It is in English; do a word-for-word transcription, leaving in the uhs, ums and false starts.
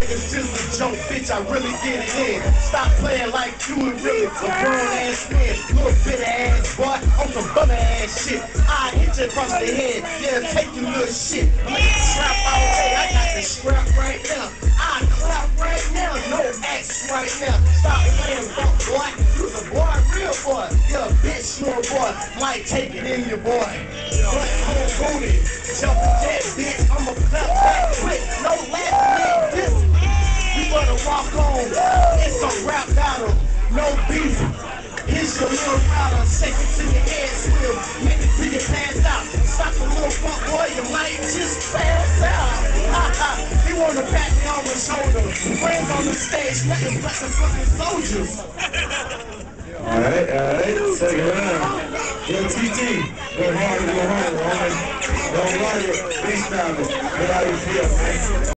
It's just a joke, bitch, I really get it in. Stop playing like you and really a grown ass man. Little bitter ass boy, on some bummer ass shit. I hit you across the head, yeah, take your little shit. Make it slap all day, I got the scrap right now. I clap right now, no axe right now. Stop playing fuck boy, you's a boy, real boy. You're a bitch, you a boy, might take it in your boy. But home booty, jumping jet bitch, I'ma clap back quick, no laughing like this. We wanna walk on, it's a rap battle, no beef. Here's your little router, shake it to your head swill, make it till you pass out. Stop a little fuck boy, you might just pass out. He wanna pat me on the shoulder, friends on the stage, nothing but the fucking soldiers. Alright, alright, second round. Yo, T T, go hard, go hard, alright? Don't worry, freestyle it. Get out of here, man.